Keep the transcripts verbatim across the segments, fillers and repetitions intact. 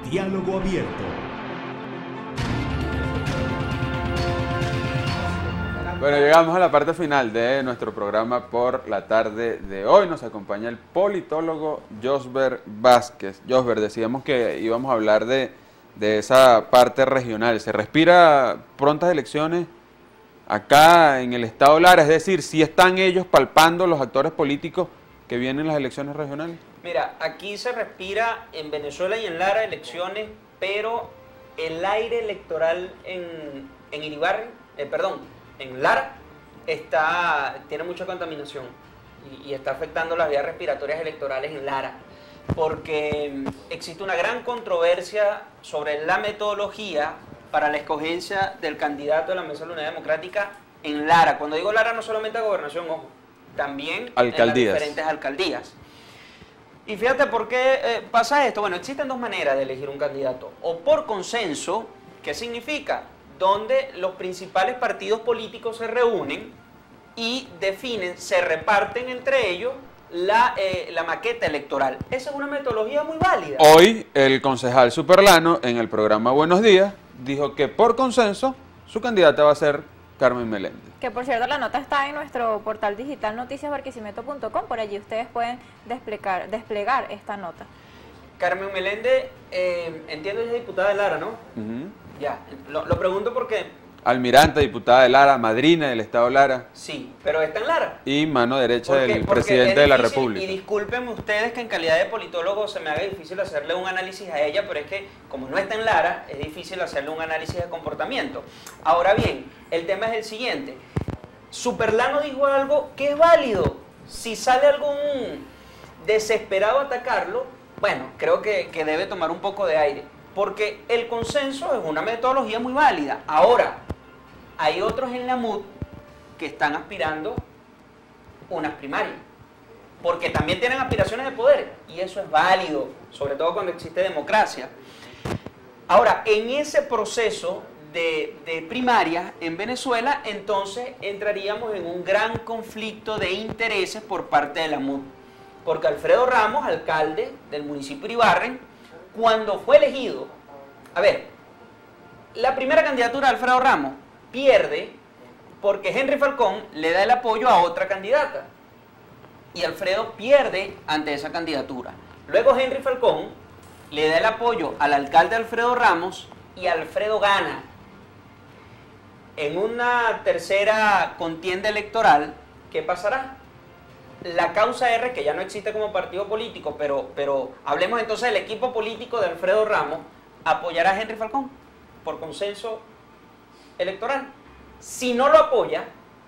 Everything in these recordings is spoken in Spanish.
Diálogo Abierto. Bueno, llegamos a la parte final de nuestro programa por la tarde de hoy. Nos acompaña el politólogo Josber Vázquez. Josber, decíamos que íbamos a hablar de, de esa parte regional. ¿Se respira prontas elecciones acá en el estado Lara? Es decir, ¿sí están ellos palpando los actores políticos que vienen en las elecciones regionales? Mira, aquí se respira en Venezuela y en Lara elecciones, pero el aire electoral en, en Iribarren, eh, perdón, en Lara está, tiene mucha contaminación y, y está afectando las vías respiratorias electorales en Lara, porque existe una gran controversia sobre la metodología para la escogencia del candidato de la Mesa de la Unidad Democrática en Lara. Cuando digo Lara, no solamente a gobernación, ojo, también alcaldías. En las diferentes alcaldías. Y fíjate por qué eh, pasa esto. Bueno, existen dos maneras de elegir un candidato. O por consenso, ¿qué significa? Donde los principales partidos políticos se reúnen y definen, se reparten entre ellos la, eh, la maqueta electoral. Esa es una metodología muy válida. Hoy el concejal Superlano en el programa Buenos Días dijo que por consenso su candidata va a ser Carmen Meléndez. Que por cierto la nota está en nuestro portal digital noticias barquisimeto punto com, por allí ustedes pueden desplegar, desplegar esta nota. Carmen Meléndez, eh, entiendo, ella es diputada de Lara, ¿no? Uh-huh. Ya, lo, lo pregunto porque... Almirante, diputada de Lara, madrina del estado Lara. Sí, pero está en Lara. Y mano derecha Porque, del porque presidente de la difícil, República. Y discúlpenme ustedes que en calidad de politólogo se me haga difícil hacerle un análisis a ella, pero es que como no está en Lara, es difícil hacerle un análisis de comportamiento. Ahora bien, el tema es el siguiente. Superlano dijo algo que es válido. Si sale algún desesperado a atacarlo, bueno, creo que, que debe tomar un poco de aire. Porque el consenso es una metodología muy válida. Ahora, hay otros en la M U D que están aspirando unas primarias. Porque también tienen aspiraciones de poder. Y eso es válido, sobre todo cuando existe democracia. Ahora, en ese proceso de, de primarias en Venezuela, entonces entraríamos en un gran conflicto de intereses por parte de la M U D. Porque Alfredo Ramos, alcalde del municipio de Iribarren, cuando fue elegido, a ver, la primera candidatura de Alfredo Ramos pierde porque Henry Falcón le da el apoyo a otra candidata y Alfredo pierde ante esa candidatura. Luego Henry Falcón le da el apoyo al alcalde Alfredo Ramos y Alfredo gana. En una tercera contienda electoral, ¿qué pasará? La causa R, que ya no existe como partido político, pero, pero hablemos entonces del equipo político de Alfredo Ramos, apoyará a Henry Falcón por consenso electoral. Si no lo apoya,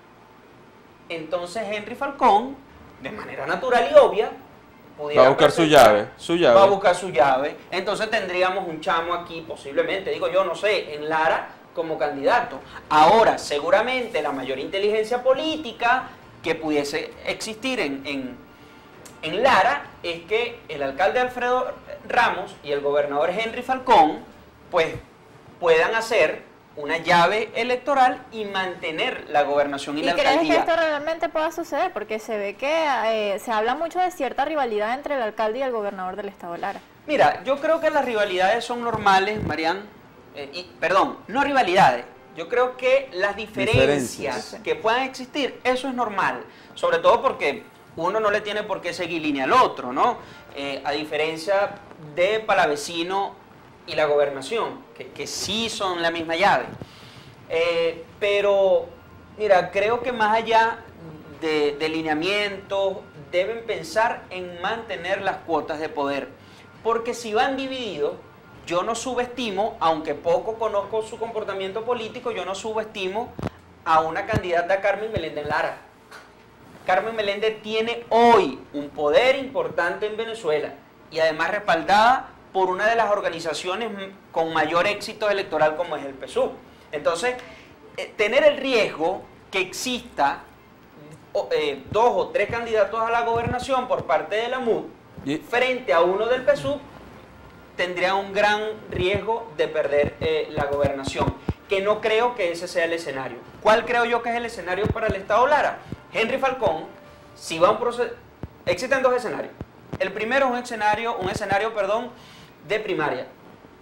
entonces Henry Falcón, de manera natural y obvia, va a buscar su llave, su llave. Va a buscar su llave. Entonces tendríamos un chamo aquí, posiblemente, digo yo, no sé, en Lara como candidato. Ahora, seguramente la mayor inteligencia política que pudiese existir en, en, en Lara es que el alcalde Alfredo Ramos y el gobernador Henry Falcón pues puedan hacer una llave electoral y mantener la gobernación y, ¿Y la crees alcaldía. que esto realmente pueda suceder? Porque se ve que eh, se habla mucho de cierta rivalidad entre el alcalde y el gobernador del estado de Lara. Mira, yo creo que las rivalidades son normales, Marian, eh, y, perdón, no rivalidades. Yo creo que las diferencias, diferencias que puedan existir, eso es normal. Sobre todo porque uno no le tiene por qué seguir línea al otro, ¿no? Eh, a diferencia de Palavecino y la gobernación, que, que sí son la misma llave. Eh, pero, mira, creo que más allá de, de lineamientos, deben pensar en mantener las cuotas de poder. Porque si van divididos, yo no subestimo, aunque poco conozco su comportamiento político, yo no subestimo a una candidata Carmen Meléndez Lara. Carmen Meléndez tiene hoy un poder importante en Venezuela y además respaldada por una de las organizaciones con mayor éxito electoral como es el P S U V. Entonces, eh, tener el riesgo que exista eh, dos o tres candidatos a la gobernación por parte de la M U D ¿Y? frente a uno del P S U V, tendría un gran riesgo de perder eh, la gobernación, que no creo que ese sea el escenario. ¿Cuál creo yo que es el escenario para el estado Lara? Henry Falcón, si va a un proceso... Existen dos escenarios. El primero es un escenario, un escenario, perdón, de primaria.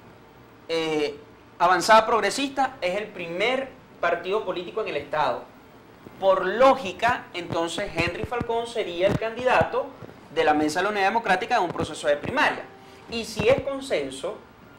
eh, Avanzada Progresista es el primer partido político en el Estado. Por lógica, entonces Henry Falcón sería el candidato de la Mesa de la Unidad Democrática en un proceso de primaria. Y si es consenso,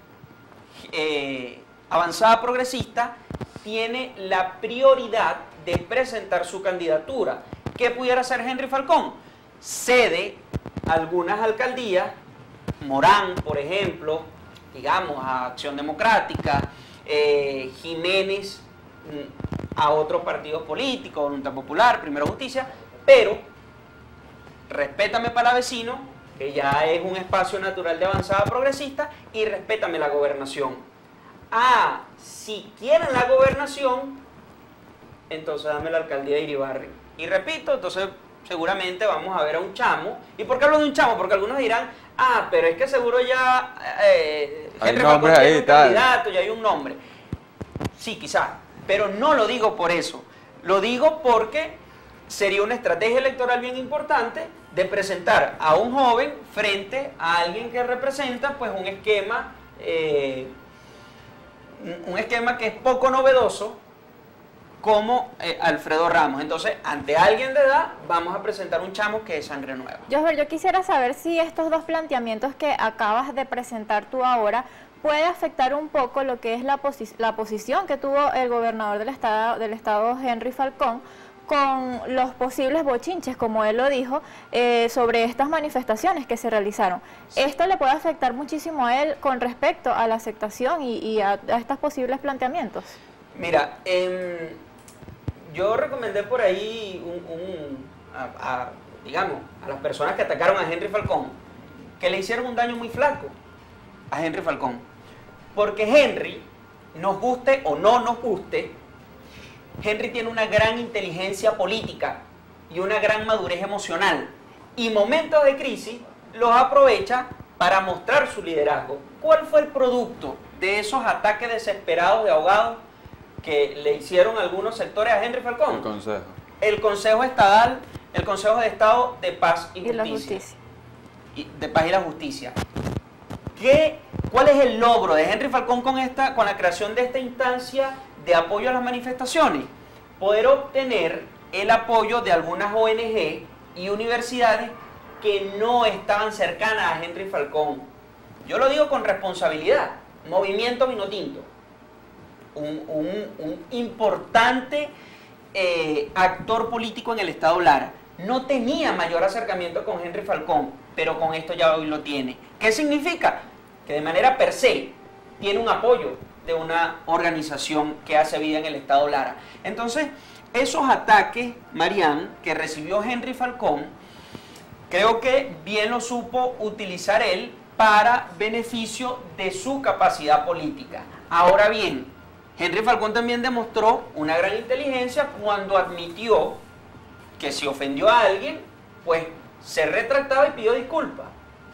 eh, Avanzada Progresista tiene la prioridad de presentar su candidatura. ¿Qué pudiera hacer Henry Falcón? Cede algunas alcaldías, Morán, por ejemplo, digamos, a Acción Democrática, eh, Jiménez a otros partidos políticos, Voluntad Popular, Primero Justicia, pero respétame Palavecino, que ya es un espacio natural de Avanzada Progresista, y respétame la gobernación. Ah, si quieren la gobernación, entonces dame la alcaldía de Iribarren. Y repito, entonces seguramente vamos a ver a un chamo. ¿Y por qué hablo de un chamo? Porque algunos dirán, ah, pero es que seguro ya eh, hay nombres ahí, un tal. candidato, ya hay un nombre. Sí, quizás, pero no lo digo por eso. Lo digo porque sería una estrategia electoral bien importante de presentar a un joven frente a alguien que representa pues un esquema, eh, un esquema que es poco novedoso, como eh, Alfredo Ramos. Entonces, ante alguien de edad, vamos a presentar un chamo que es sangre nueva. Josber, yo quisiera saber si estos dos planteamientos que acabas de presentar tú ahora puede afectar un poco lo que es la, posi la posición que tuvo el gobernador del estado, del estado Henry Falcón, con los posibles bochinches, como él lo dijo, eh, sobre estas manifestaciones que se realizaron. Sí. Esto le puede afectar muchísimo a él con respecto a la aceptación y, y a, a estos posibles planteamientos. Mira, eh, yo recomendé por ahí, un, un, a, a, digamos, a las personas que atacaron a Henry Falcón, que le hicieron un daño muy flaco a Henry Falcón. Porque Henry, nos guste o no nos guste, Henry tiene una gran inteligencia política y una gran madurez emocional. Y momentos de crisis los aprovecha para mostrar su liderazgo. ¿Cuál fue el producto de esos ataques desesperados de ahogados que le hicieron algunos sectores a Henry Falcón? El Consejo. El Consejo Estadal, el Consejo de Estado de Paz y, y Justicia. la Justicia. Y, de Paz y la Justicia. ¿Qué, ¿Cuál es el logro de Henry Falcón con, esta, con la creación de esta instancia de apoyo a las manifestaciones? Poder obtener el apoyo de algunas O N G y universidades que no estaban cercanas a Henry Falcón. Yo lo digo con responsabilidad. Movimiento Vinotinto, un, un, un importante eh, actor político en el estado Lara, no tenía mayor acercamiento con Henry Falcón, pero con esto ya hoy lo tiene. ¿Qué significa? Que de manera per se tiene un apoyo de una organización que hace vida en el estado Lara. Entonces, esos ataques, Marian, que recibió Henry Falcón, creo que bien lo supo utilizar él para beneficio de su capacidad política. Ahora bien, Henry Falcón también demostró una gran inteligencia cuando admitió que si ofendió a alguien, pues se retractaba y pidió disculpas.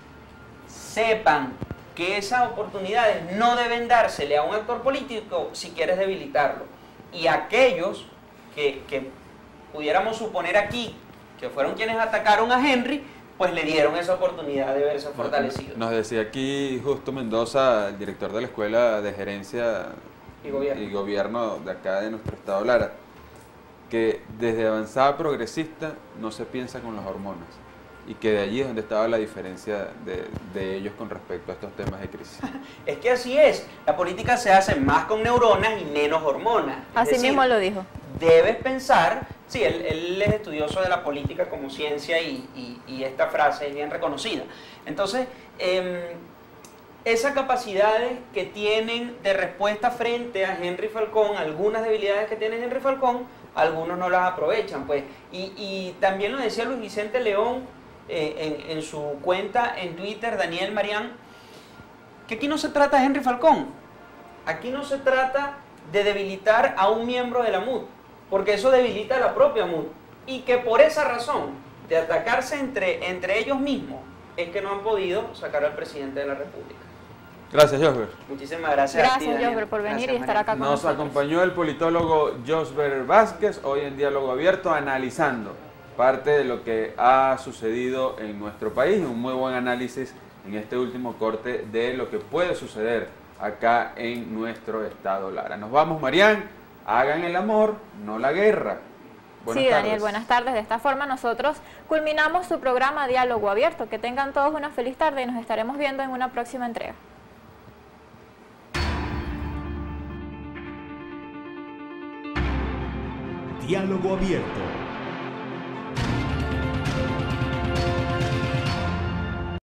Sepan que esas oportunidades no deben dársele a un actor político si quieres debilitarlo. Y aquellos que, que pudiéramos suponer aquí que fueron quienes atacaron a Henry, pues le dieron esa oportunidad de verse fortalecido. Nos decía aquí Justo Mendoza, el director de la Escuela de Gerencia y Gobierno, y gobierno de acá de nuestro estado Lara, que desde Avanzada Progresista no se piensa con las hormonas, y que de allí es donde estaba la diferencia de, de ellos con respecto a estos temas de crisis. Es que así es, la política se hace más con neuronas y menos hormonas. Así decir, mismo lo dijo. Debes pensar, sí, él, él es estudioso de la política como ciencia y, y, y esta frase es bien reconocida. Entonces, eh, esas capacidades que tienen de respuesta frente a Henry Falcón, algunas debilidades que tiene Henry Falcón, algunos no las aprovechan, pues. Y, y también lo decía Luis Vicente León eh, en, en su cuenta en Twitter, Daniel Marián, que aquí no se trata de Henry Falcón, aquí no se trata de debilitar a un miembro de la M U D, porque eso debilita a la propia M U D, y que por esa razón de atacarse entre, entre ellos mismos es que no han podido sacar al presidente de la República. Gracias, Josber. Muchísimas gracias. Gracias, Josber, por venir Gracias, y estar acá con Nos nosotros. acompañó el politólogo Josber Vázquez, hoy en Diálogo Abierto, analizando parte de lo que ha sucedido en nuestro país, un muy buen análisis en este último corte de lo que puede suceder acá en nuestro estado Lara. Nos vamos, Marian. Hagan el amor, no la guerra. Buenas sí, tardes. Daniel, buenas tardes. De esta forma nosotros culminamos su programa Diálogo Abierto. Que tengan todos una feliz tarde y nos estaremos viendo en una próxima entrega. Diálogo Abierto.